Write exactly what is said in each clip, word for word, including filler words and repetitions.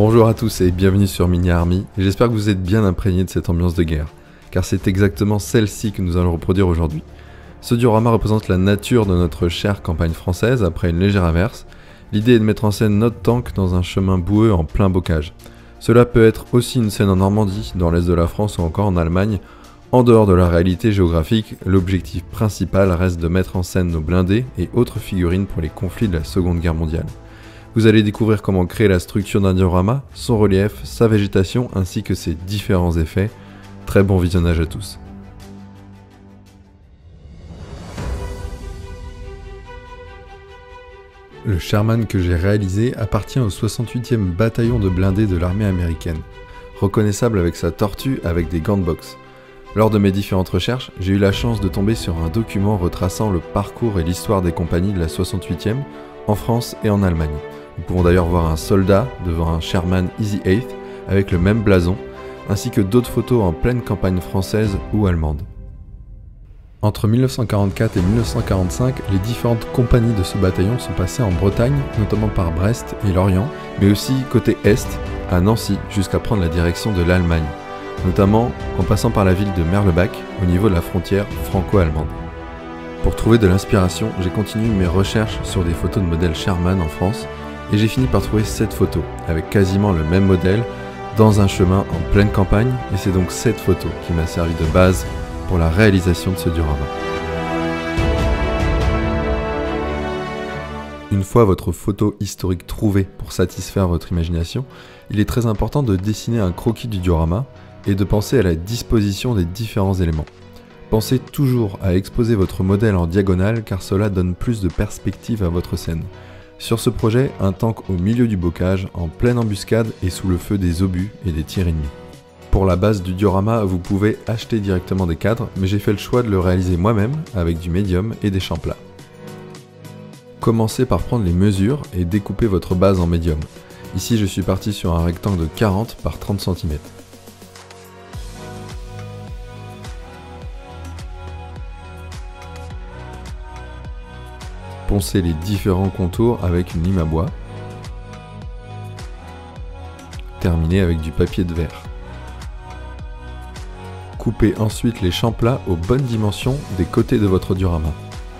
Bonjour à tous et bienvenue sur Mini Army, et j'espère que vous êtes bien imprégnés de cette ambiance de guerre, car c'est exactement celle-ci que nous allons reproduire aujourd'hui. Ce diorama représente la nature de notre chère campagne française après une légère averse. L'idée est de mettre en scène notre tank dans un chemin boueux en plein bocage. Cela peut être aussi une scène en Normandie, dans l'est de la France ou encore en Allemagne. En dehors de la réalité géographique, l'objectif principal reste de mettre en scène nos blindés et autres figurines pour les conflits de la Seconde Guerre mondiale. Vous allez découvrir comment créer la structure d'un diorama, son relief, sa végétation ainsi que ses différents effets. Très bon visionnage à tous. Le Sherman que j'ai réalisé appartient au soixante-huitième bataillon de blindés de l'armée américaine, reconnaissable avec sa tortue avec des gants de boxe. Lors de mes différentes recherches, j'ai eu la chance de tomber sur un document retraçant le parcours et l'histoire des compagnies de la soixante-huitième en France et en Allemagne. Nous pouvons d'ailleurs voir un soldat devant un Sherman Easy Eight avec le même blason, ainsi que d'autres photos en pleine campagne française ou allemande. Entre mille neuf cent quarante-quatre et mille neuf cent quarante-cinq, les différentes compagnies de ce bataillon sont passées en Bretagne, notamment par Brest et Lorient, mais aussi côté Est, à Nancy, jusqu'à prendre la direction de l'Allemagne, notamment en passant par la ville de Merlebach, au niveau de la frontière franco-allemande. Pour trouver de l'inspiration, j'ai continué mes recherches sur des photos de modèles Sherman en France, et j'ai fini par trouver cette photo, avec quasiment le même modèle, dans un chemin en pleine campagne, et c'est donc cette photo qui m'a servi de base pour la réalisation de ce diorama. Une fois votre photo historique trouvée pour satisfaire votre imagination, il est très important de dessiner un croquis du diorama et de penser à la disposition des différents éléments. Pensez toujours à exposer votre modèle en diagonale car cela donne plus de perspective à votre scène. Sur ce projet, un tank au milieu du bocage, en pleine embuscade et sous le feu des obus et des tirs ennemis. Pour la base du diorama, vous pouvez acheter directement des cadres, mais j'ai fait le choix de le réaliser moi-même avec du médium et des champs plats. Commencez par prendre les mesures et découper votre base en médium. Ici, je suis parti sur un rectangle de quarante par trente centimètres. Poncez les différents contours avec une lime à bois. Terminez avec du papier de verre. Coupez ensuite les champs plats aux bonnes dimensions des côtés de votre diorama.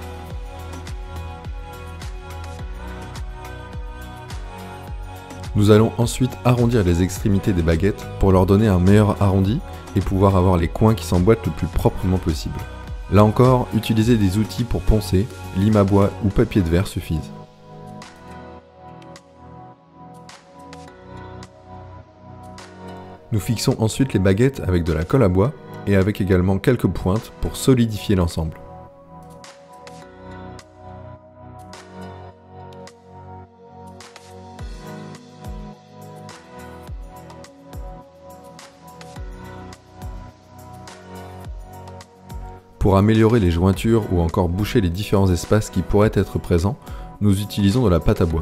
Nous allons ensuite arrondir les extrémités des baguettes pour leur donner un meilleur arrondi et pouvoir avoir les coins qui s'emboîtent le plus proprement possible. Là encore, utilisez des outils pour poncer, lime à bois ou papier de verre suffisent. Nous fixons ensuite les baguettes avec de la colle à bois et avec également quelques pointes pour solidifier l'ensemble. Pour améliorer les jointures ou encore boucher les différents espaces qui pourraient être présents, nous utilisons de la pâte à bois.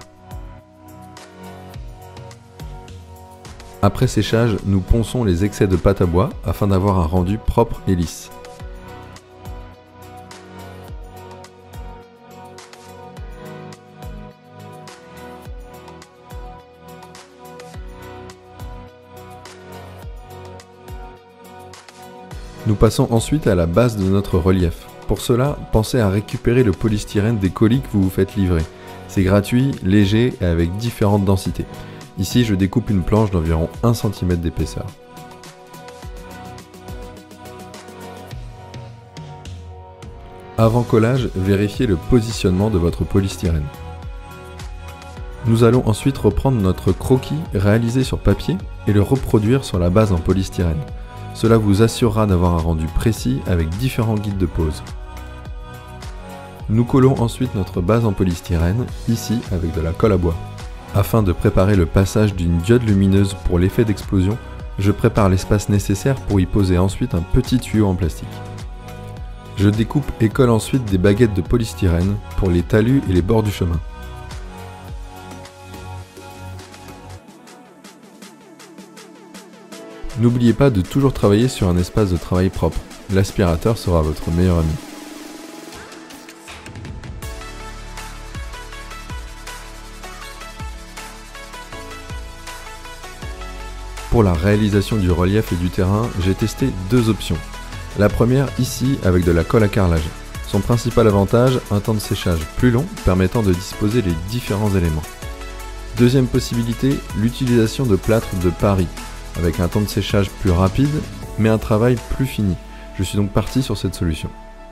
Après séchage, nous ponçons les excès de pâte à bois afin d'avoir un rendu propre et lisse. Nous passons ensuite à la base de notre relief. Pour cela, pensez à récupérer le polystyrène des colis que vous vous faites livrer. C'est gratuit, léger et avec différentes densités. Ici, je découpe une planche d'environ un centimètre d'épaisseur. Avant collage, vérifiez le positionnement de votre polystyrène. Nous allons ensuite reprendre notre croquis réalisé sur papier et le reproduire sur la base en polystyrène. Cela vous assurera d'avoir un rendu précis avec différents guides de pose. Nous collons ensuite notre base en polystyrène, ici avec de la colle à bois. Afin de préparer le passage d'une diode lumineuse pour l'effet d'explosion, je prépare l'espace nécessaire pour y poser ensuite un petit tuyau en plastique. Je découpe et colle ensuite des baguettes de polystyrène pour les talus et les bords du chemin. N'oubliez pas de toujours travailler sur un espace de travail propre. L'aspirateur sera votre meilleur ami. Pour la réalisation du relief et du terrain, j'ai testé deux options. La première ici avec de la colle à carrelage. Son principal avantage, un temps de séchage plus long permettant de disposer les différents éléments. Deuxième possibilité, l'utilisation de plâtre de Paris, avec un temps de séchage plus rapide, mais un travail plus fini. Je suis donc parti sur cette solution.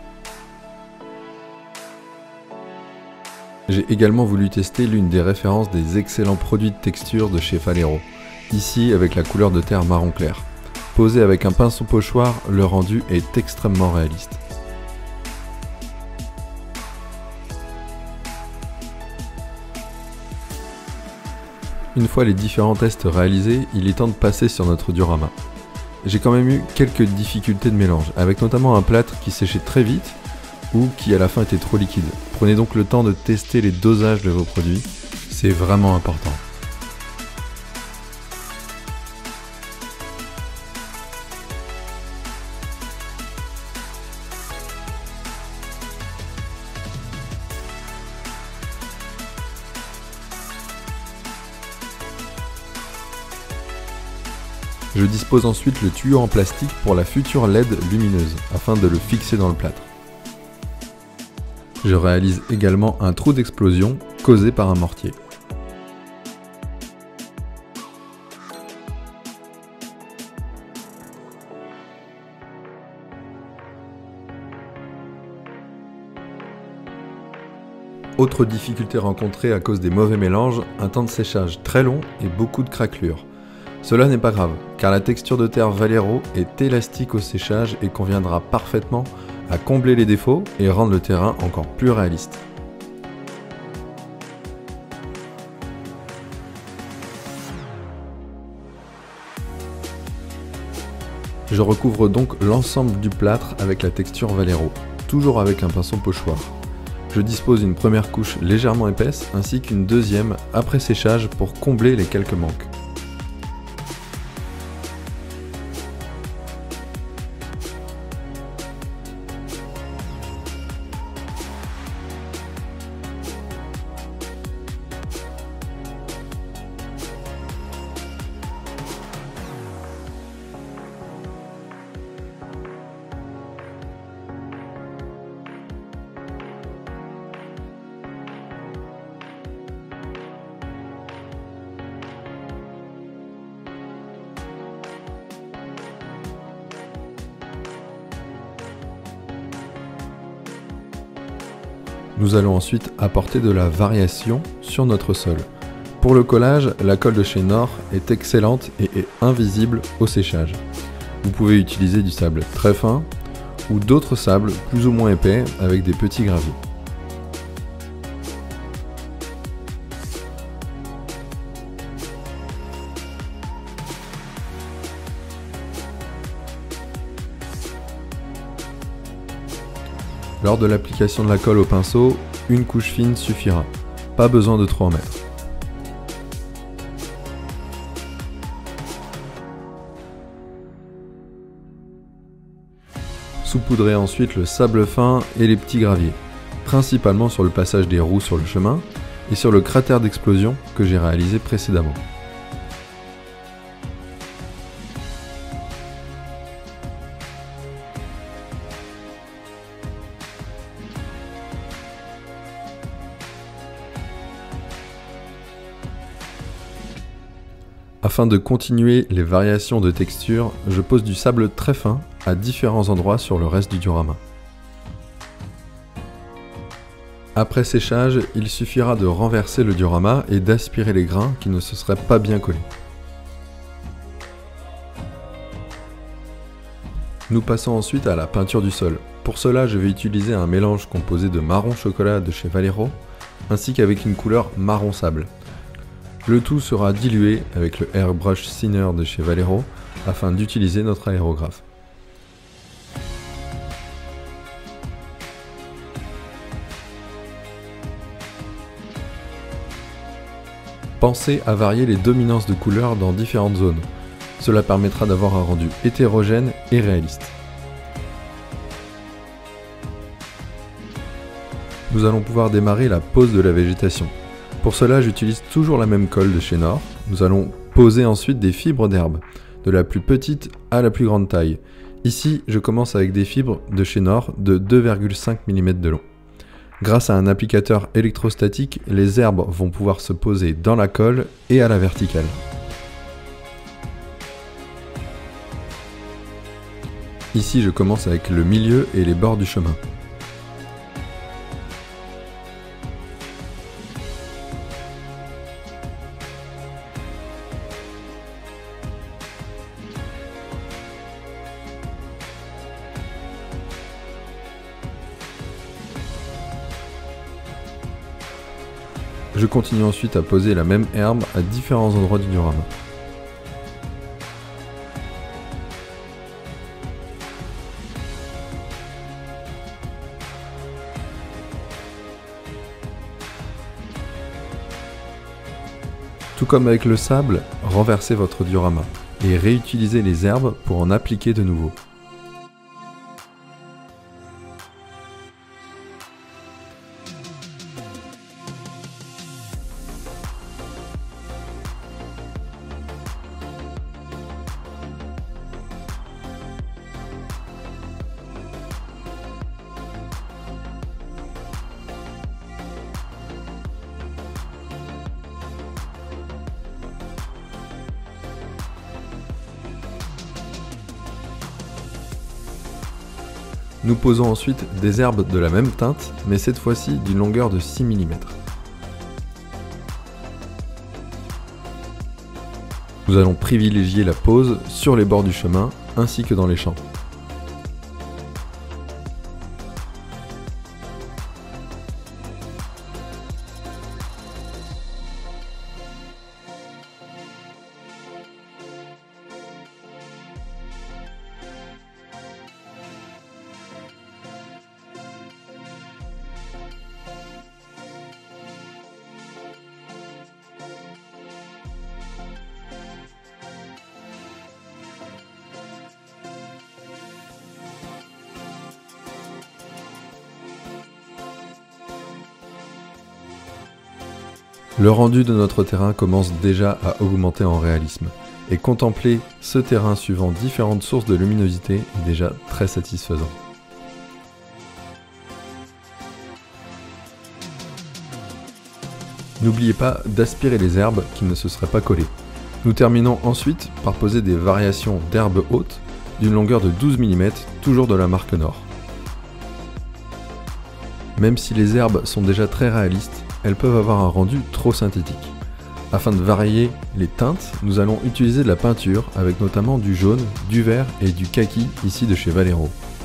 J'ai également voulu tester l'une des références des excellents produits de texture de chez Valero, ici avec la couleur de terre marron clair. Posé avec un pinceau pochoir, le rendu est extrêmement réaliste. Une fois les différents tests réalisés, il est temps de passer sur notre diorama. J'ai quand même eu quelques difficultés de mélange, avec notamment un plâtre qui séchait très vite ou qui à la fin était trop liquide. Prenez donc le temps de tester les dosages de vos produits, c'est vraiment important. Je dispose ensuite le tuyau en plastique pour la future L E D lumineuse, afin de le fixer dans le plâtre. Je réalise également un trou d'explosion causé par un mortier. Autre difficulté rencontrée à cause des mauvais mélanges, un temps de séchage très long et beaucoup de craquelures. Cela n'est pas grave, car la texture de terre Valero est élastique au séchage et conviendra parfaitement à combler les défauts et rendre le terrain encore plus réaliste. Je recouvre donc l'ensemble du plâtre avec la texture Valero, toujours avec un pinceau pochoir. Je dispose d'une première couche légèrement épaisse ainsi qu'une deuxième après séchage pour combler les quelques manques. Nous allons ensuite apporter de la variation sur notre sol. Pour le collage, la colle de chez Knorr est excellente et est invisible au séchage. Vous pouvez utiliser du sable très fin ou d'autres sables plus ou moins épais avec des petits graviers. Lors de l'application de la colle au pinceau, une couche fine suffira, pas besoin de trop en mettre. Saupoudrez ensuite le sable fin et les petits graviers, principalement sur le passage des roues sur le chemin et sur le cratère d'explosion que j'ai réalisé précédemment. Afin de continuer les variations de texture, je pose du sable très fin à différents endroits sur le reste du diorama. Après séchage, il suffira de renverser le diorama et d'aspirer les grains qui ne se seraient pas bien collés. Nous passons ensuite à la peinture du sol. Pour cela, je vais utiliser un mélange composé de marron chocolat de chez Valero, ainsi qu'avec une couleur marron sable. Le tout sera dilué avec le Airbrush Thinner de chez Valero afin d'utiliser notre aérographe. Pensez à varier les dominances de couleurs dans différentes zones. Cela permettra d'avoir un rendu hétérogène et réaliste. Nous allons pouvoir démarrer la pose de la végétation. Pour cela, j'utilise toujours la même colle de chez Knorr. Nous allons poser Posez ensuite des fibres d'herbe, de la plus petite à la plus grande taille. Ici, je commence avec des fibres de chez Nord de deux virgule cinq millimètres de long. Grâce à un applicateur électrostatique, les herbes vont pouvoir se poser dans la colle et à la verticale. Ici, je commence avec le milieu et les bords du chemin. Je continue ensuite à poser la même herbe à différents endroits du diorama. Tout comme avec le sable, renversez votre diorama et réutilisez les herbes pour en appliquer de nouveau. Nous posons ensuite des herbes de la même teinte, mais cette fois-ci d'une longueur de six millimètres. Nous allons privilégier la pose sur les bords du chemin ainsi que dans les champs. Le rendu de notre terrain commence déjà à augmenter en réalisme, et contempler ce terrain suivant différentes sources de luminosité est déjà très satisfaisant. N'oubliez pas d'aspirer les herbes qui ne se seraient pas collées. Nous terminons ensuite par poser des variations d'herbes hautes d'une longueur de douze millimètres, toujours de la marque Nord. Même si les herbes sont déjà très réalistes, elles peuvent avoir un rendu trop synthétique. Afin de varier les teintes, nous allons utiliser de la peinture avec notamment du jaune, du vert et du kaki ici de chez Vallejo.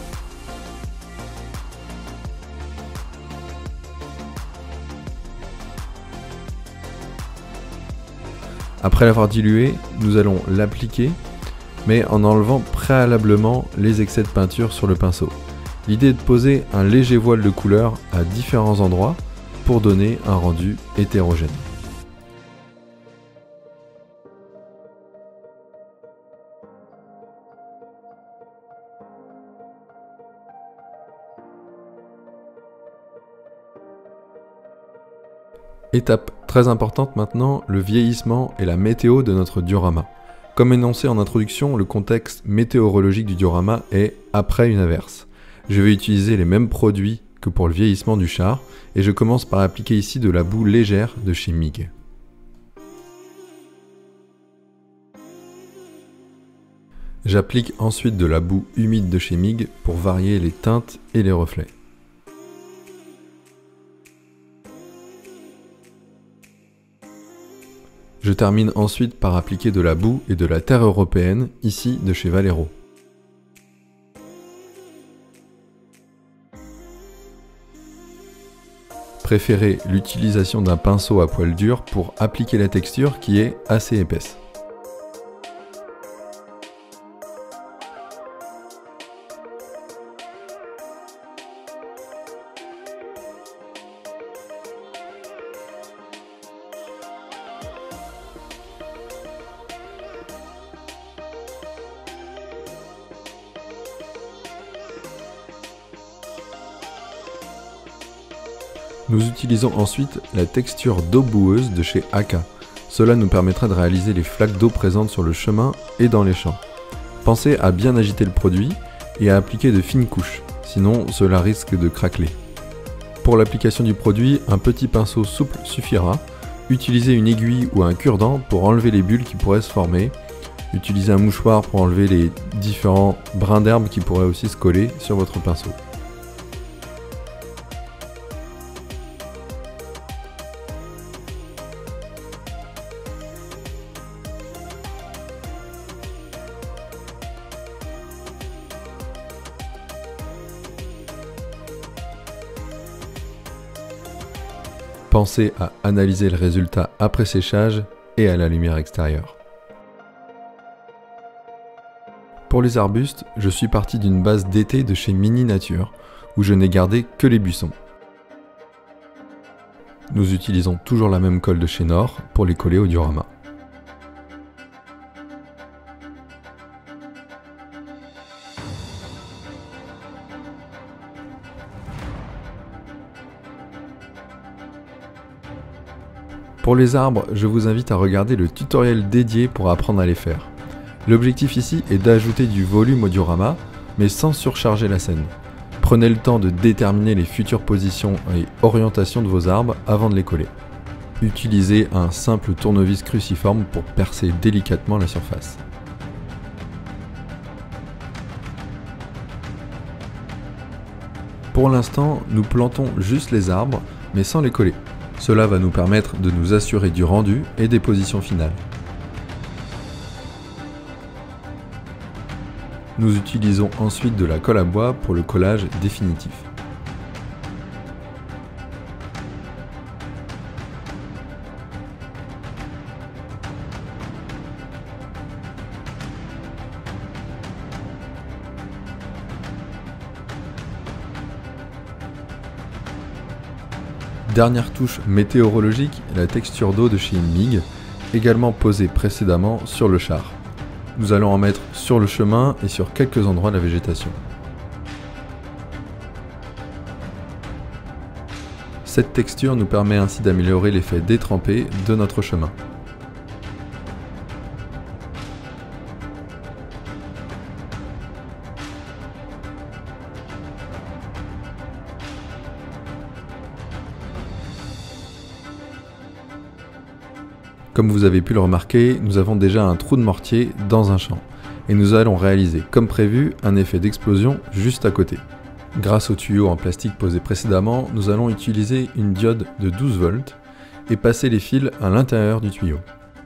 Après l'avoir dilué, nous allons l'appliquer, mais en enlevant préalablement les excès de peinture sur le pinceau. L'idée est de poser un léger voile de couleur à différents endroits pour donner un rendu hétérogène. Étape très importante maintenant, le vieillissement et la météo de notre diorama. Comme énoncé en introduction, le contexte météorologique du diorama est après une averse. Je vais utiliser les mêmes produits que pour le vieillissement du char, et je commence par appliquer ici de la boue légère de chez Mig. J'applique ensuite de la boue humide de chez Mig pour varier les teintes et les reflets. Je termine ensuite par appliquer de la boue et de la terre européenne, ici de chez Vallejo. Préférez l'utilisation d'un pinceau à poil dur pour appliquer la texture qui est assez épaisse. Nous utilisons ensuite la texture d'eau boueuse de chez Aka. Cela nous permettra de réaliser les flaques d'eau présentes sur le chemin et dans les champs. Pensez à bien agiter le produit et à appliquer de fines couches, sinon cela risque de craqueler. Pour l'application du produit, un petit pinceau souple suffira. Utilisez une aiguille ou un cure-dent pour enlever les bulles qui pourraient se former. Utilisez un mouchoir pour enlever les différents brins d'herbe qui pourraient aussi se coller sur votre pinceau. Pensez à analyser le résultat après séchage et à la lumière extérieure. Pour les arbustes, je suis parti d'une base d'été de chez Mini Nature, où je n'ai gardé que les buissons. Nous utilisons toujours la même colle de chez Nord pour les coller au diorama. Pour les arbres, je vous invite à regarder le tutoriel dédié pour apprendre à les faire. L'objectif ici est d'ajouter du volume au diorama, mais sans surcharger la scène. Prenez le temps de déterminer les futures positions et orientations de vos arbres avant de les coller. Utilisez un simple tournevis cruciforme pour percer délicatement la surface. Pour l'instant, nous plantons juste les arbres, mais sans les coller. Cela va nous permettre de nous assurer du rendu et des positions finales. Nous utilisons ensuite de la colle à bois pour le collage définitif. Dernière touche météorologique, la texture d'eau de chez Mig, également posée précédemment sur le char. Nous allons en mettre sur le chemin et sur quelques endroits de la végétation. Cette texture nous permet ainsi d'améliorer l'effet détrempé de notre chemin. Comme vous avez pu le remarquer, nous avons déjà un trou de mortier dans un champ, et nous allons réaliser, comme prévu, un effet d'explosion juste à côté. Grâce au tuyau en plastique posé précédemment, nous allons utiliser une diode de douze volts et passer les fils à l'intérieur du tuyau.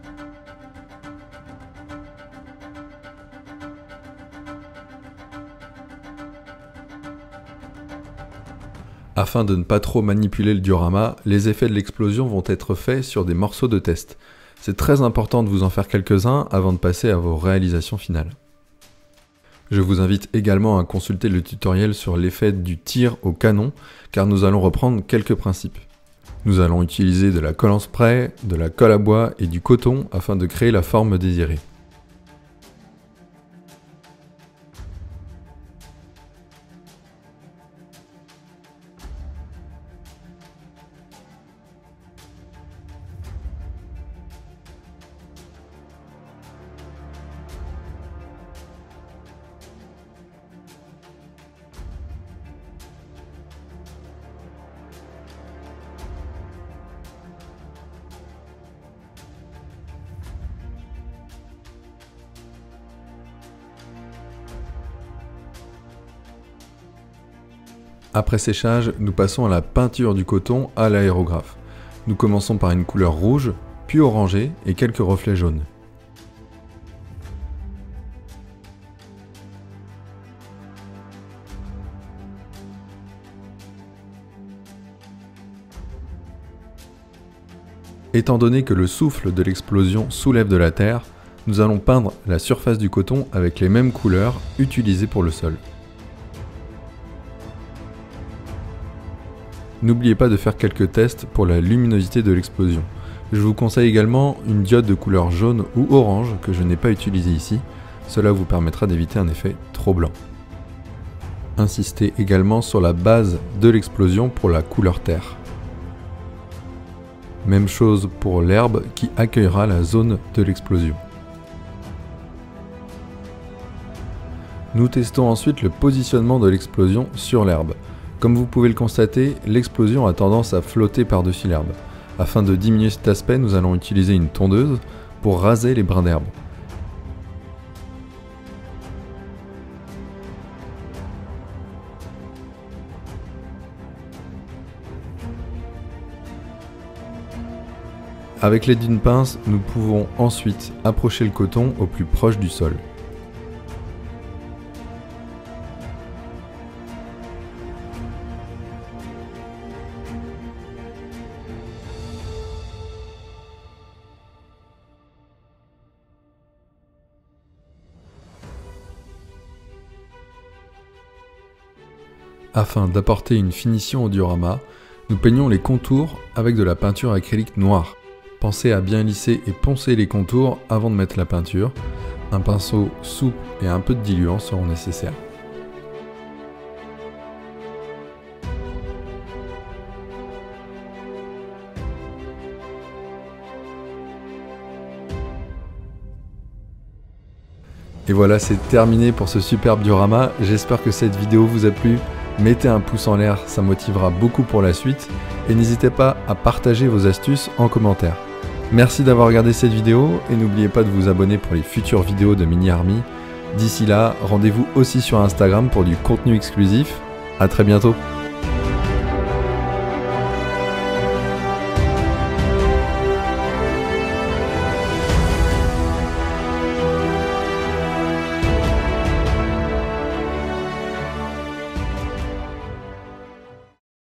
Afin de ne pas trop manipuler le diorama, les effets de l'explosion vont être faits sur des morceaux de test. C'est très important de vous en faire quelques-uns avant de passer à vos réalisations finales. Je vous invite également à consulter le tutoriel sur l'effet du tir au canon, car nous allons reprendre quelques principes. Nous allons utiliser de la colle en spray, de la colle à bois et du coton afin de créer la forme désirée. Après séchage, nous passons à la peinture du coton à l'aérographe. Nous commençons par une couleur rouge, puis orangée et quelques reflets jaunes. Étant donné que le souffle de l'explosion soulève de la terre, nous allons peindre la surface du coton avec les mêmes couleurs utilisées pour le sol. N'oubliez pas de faire quelques tests pour la luminosité de l'explosion. Je vous conseille également une diode de couleur jaune ou orange que je n'ai pas utilisée ici. Cela vous permettra d'éviter un effet trop blanc. Insistez également sur la base de l'explosion pour la couleur terre. Même chose pour l'herbe qui accueillera la zone de l'explosion. Nous testons ensuite le positionnement de l'explosion sur l'herbe. Comme vous pouvez le constater, l'explosion a tendance à flotter par-dessus l'herbe. Afin de diminuer cet aspect, nous allons utiliser une tondeuse pour raser les brins d'herbe. Avec l'aide d'une pince, nous pouvons ensuite approcher le coton au plus proche du sol. Afin d'apporter une finition au diorama, nous peignons les contours avec de la peinture acrylique noire. Pensez à bien lisser et poncer les contours avant de mettre la peinture. Un pinceau souple et un peu de diluant seront nécessaires. Et voilà, c'est terminé pour ce superbe diorama. J'espère que cette vidéo vous a plu. Mettez un pouce en l'air, ça motivera beaucoup pour la suite. Et n'hésitez pas à partager vos astuces en commentaire. Merci d'avoir regardé cette vidéo et n'oubliez pas de vous abonner pour les futures vidéos de Mini Army. D'ici là, rendez-vous aussi sur Instagram pour du contenu exclusif. À très bientôt.